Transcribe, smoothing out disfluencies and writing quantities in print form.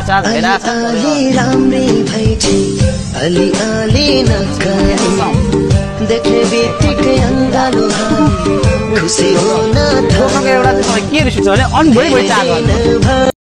charge भइरहेछ देखे बित्तिकै अंगालो खुसी हुन एउटा चाहिँ के रिस उठ्छ भने अन भइ चार्ज